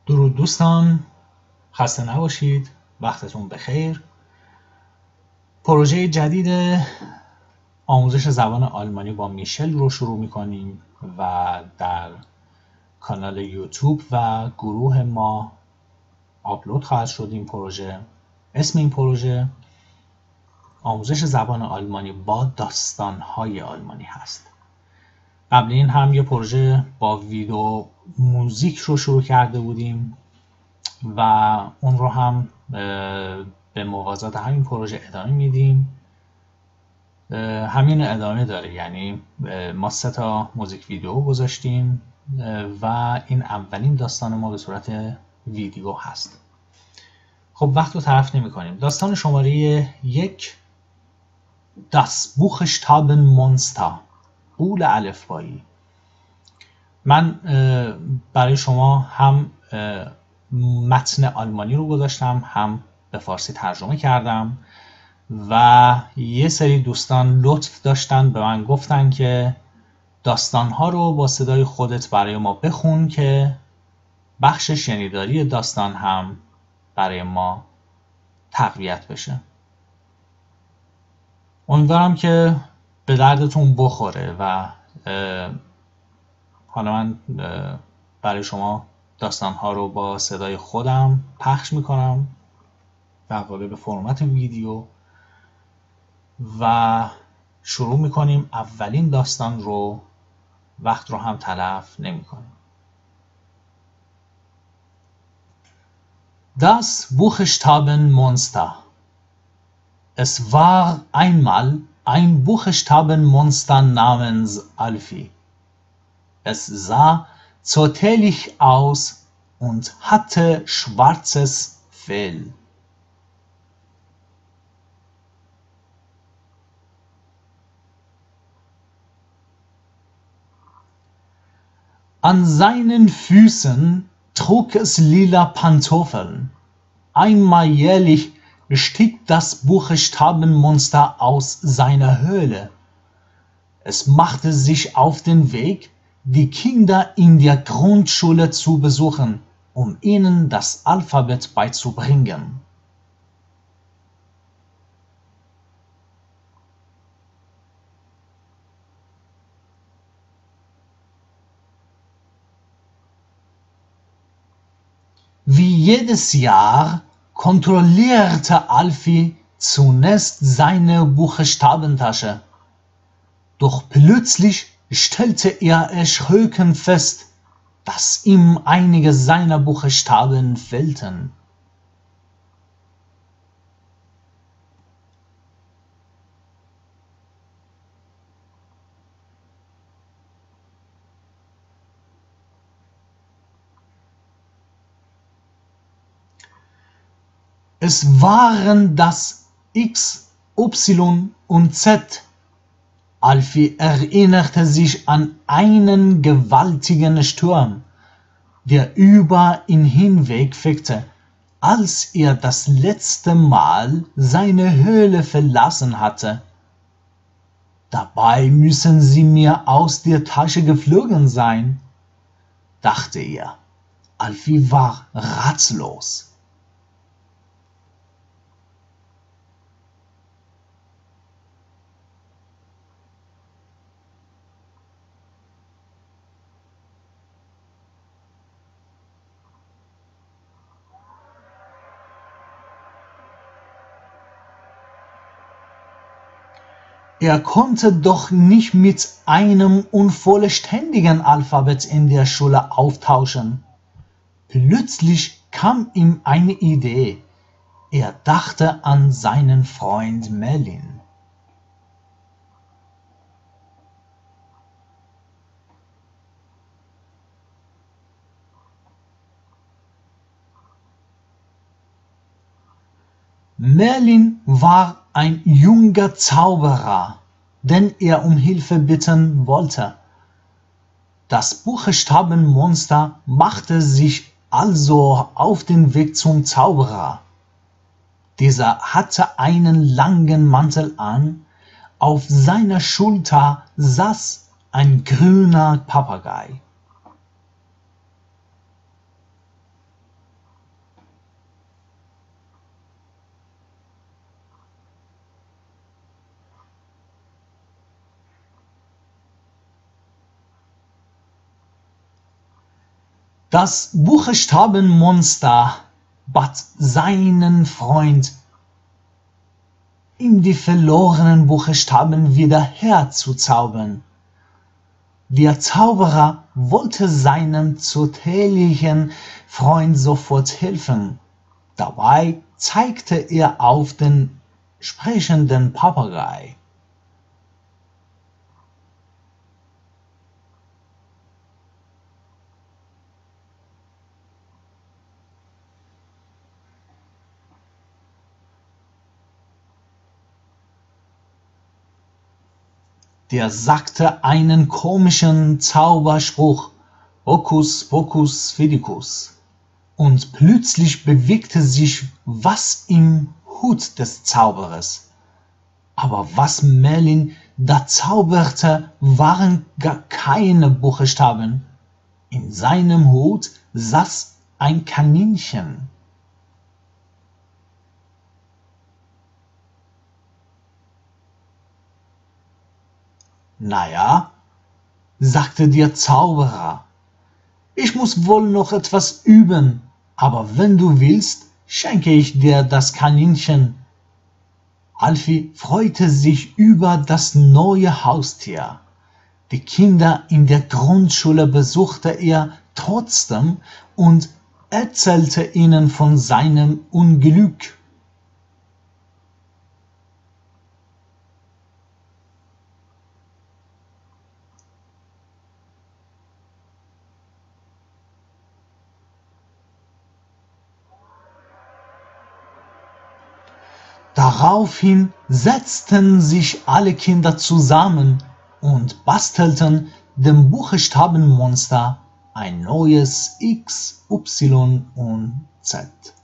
درود دوستان، خسته نباشید، وقتتون بخیر. پروژه جدید آموزش زبان آلمانی با میشل رو شروع میکنیم و در کانال یوتیوب و گروه ما آپلود خواهد شد. این پروژه، اسم این پروژه آموزش زبان آلمانی با داستان‌های آلمانی هست. قبل این هم یه پروژه با ویدیو موزیک رو شروع کرده بودیم و اون رو هم به موازات همین پروژه ادامه میدیم. همین ادامه داره، یعنی ما 3 تا موزیک ویدیو گذاشتیم و این اولین داستان ما به صورت ویدیو هست. خب وقت رو تلف نمی کنیم. داستان شماره 1، Das Buchstabenmonster، غول الفبایی. من برای شما هم متن آلمانی رو گذاشتم، هم به فارسی ترجمه کردم و یه سری دوستان لطف داشتن به من گفتن که داستان‌ها رو با صدای خودت برای ما بخون که بخش شنیداری داستان هم برای ما تقویت بشه. امیدوارم که به دردتون بخوره و حالا من برای شما داستان‌ها رو با صدای خودم پخش میکنم در قالب فرمت ویدیو و شروع میکنیم. اولین داستان رو، وقت رو هم تلف نمی کنیم. Das Buchstabenmonster. Es war einmal ein Buchstabenmonster namens Alfie. Es sah zotelig aus und hatte schwarzes Fell. An seinen Füßen trug es lila Pantoffeln. Einmal jährlich stieg das Buchstabenmonster aus seiner Höhle. Es machte sich auf den Weg, die Kinder in der Grundschule zu besuchen, um ihnen das Alphabet beizubringen. Wie jedes Jahr kontrollierte Alfie zunächst seine Buchstabentasche. Doch plötzlich stellte er erschrocken fest, dass ihm einige seiner Buchstaben fehlten. Es waren das X, Y und Z. Alfie erinnerte sich an einen gewaltigen Sturm, der über ihn hinweg fegte, als er das letzte Mal seine Höhle verlassen hatte. Dabei müssen sie mir aus der Tasche geflogen sein, dachte er. Alfie war ratlos. Er konnte doch nicht mit einem unvollständigen Alphabet in der Schule auftauschen. Plötzlich kam ihm eine Idee. Er dachte an seinen Freund Merlin. Merlin war ein junger Zauberer, den er um Hilfe bitten wollte. Das Buchstabenmonster machte sich also auf den Weg zum Zauberer. Dieser hatte einen langen Mantel an, auf seiner Schulter saß ein grüner Papagei. Das Buchstabenmonster bat seinen Freund, ihm die verlorenen Buchstaben wieder herzuzaubern. Der Zauberer wollte seinem zudringlichen Freund sofort helfen. Dabei zeigte er auf den sprechenden Papagei. Der sagte einen komischen Zauberspruch, Hokus Pokus Fidicus, und plötzlich bewegte sich was im Hut des Zauberers. Aber was Merlin da zauberte, waren gar keine Buchstaben. In seinem Hut saß ein Kaninchen. Naja, sagte der Zauberer, ich muss wohl noch etwas üben, aber wenn du willst, schenke ich dir das Kaninchen. Alfie freute sich über das neue Haustier. Die Kinder in der Grundschule besuchte er trotzdem und erzählte ihnen von seinem Unglück. Daraufhin setzten sich alle Kinder zusammen und bastelten dem Buchstabenmonster ein neues X, Y und Z.